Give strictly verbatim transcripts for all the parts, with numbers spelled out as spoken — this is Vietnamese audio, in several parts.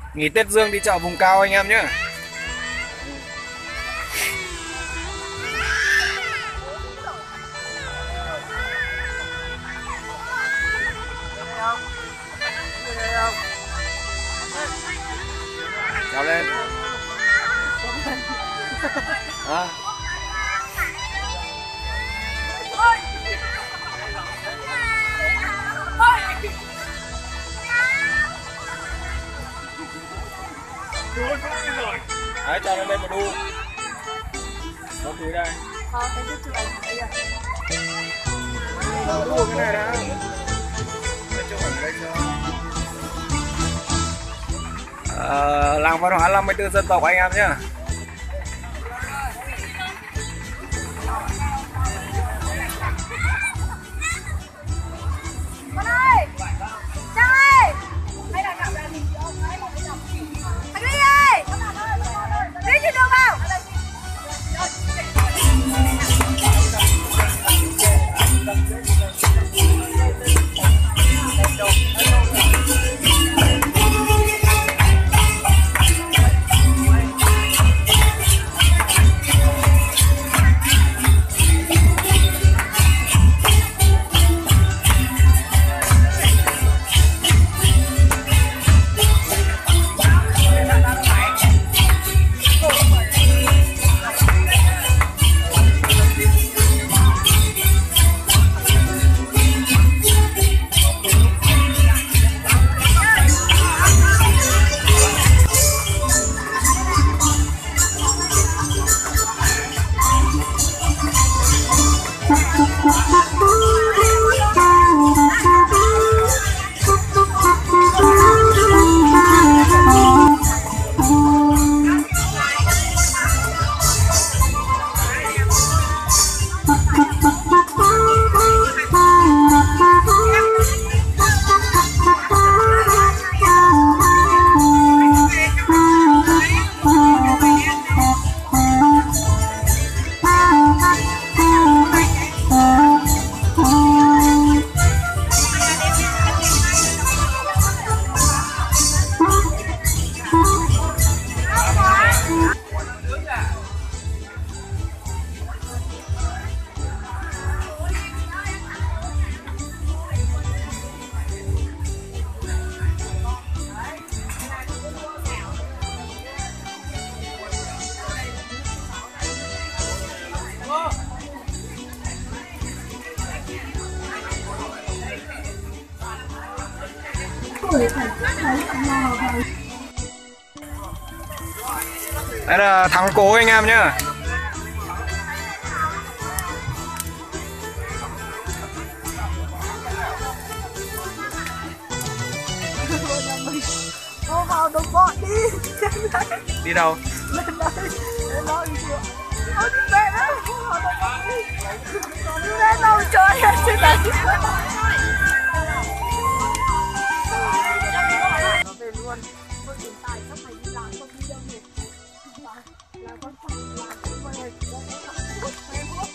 Nghỉ Tết Dương đi chợ vùng cao anh em nhé. Chào lên. À. Đấy, cho nó lên một đu. Có túi đây. Ờ, cái chụp ảnh đây à. Đu cái này đã. Để chụp ảnh đây cho. À, làng văn hóa năm mươi tư dân tộc anh em nhé. Đây là thắng cố anh em nhé. Ô vào đồng bọn đi. Đi đâu? Lên đây. Lên đó đi chưa? Ôi đi về đó. Vào đồng bọn đi. Đi lên đâu chơi hết chứ ta. Nó về luôn. Thôi hiện tại chắc phải đi làm không đi đâu nhỉ. Là con phải làm cái con này nó sẽ làm một phê bút.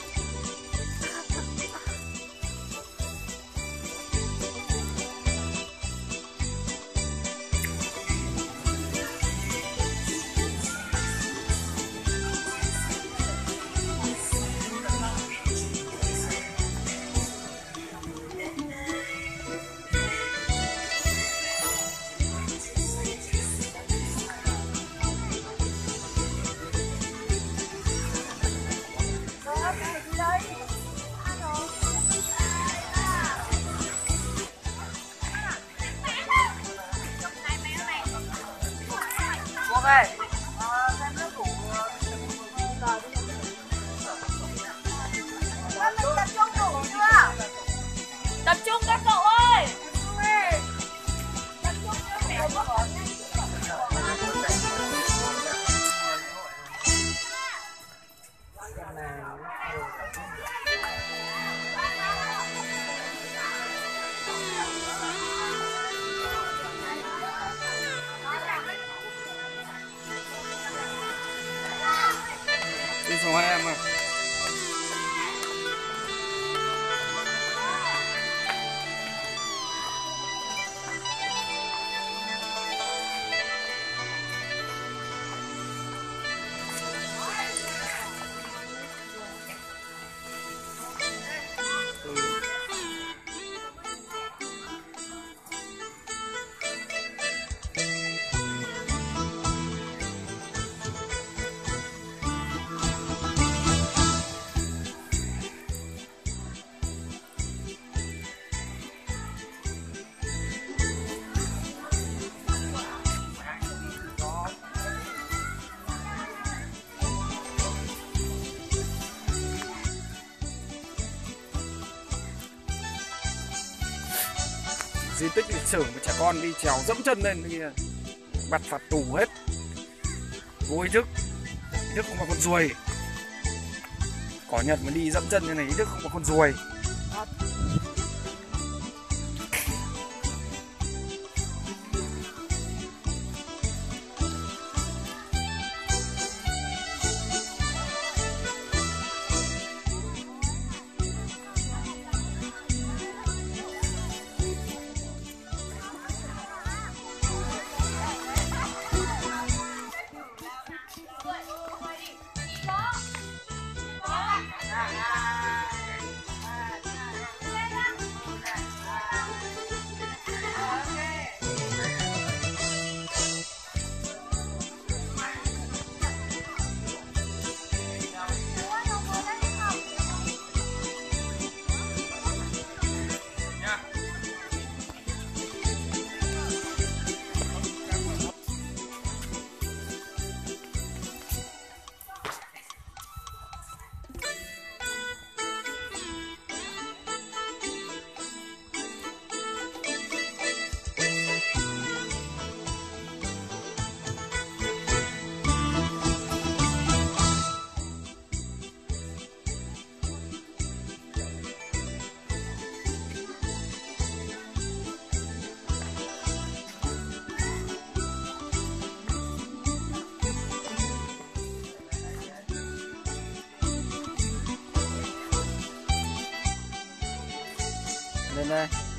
Về. À, xem nước đủ giờ đi. Tập trung đủ chưa? Tập trung các cậu ơi. Tập trung cho mẹ có bỏ nhanh. Đi số hai em à. di tích lịch sử mà trẻ con đi trèo dẫm chân lên kia bắt phạt tù hết. Vô ý thức, ý thức không có con ruồi. Cỏ Nhật mà đi dẫm chân như này ý thức không có con ruồi. Lên đây.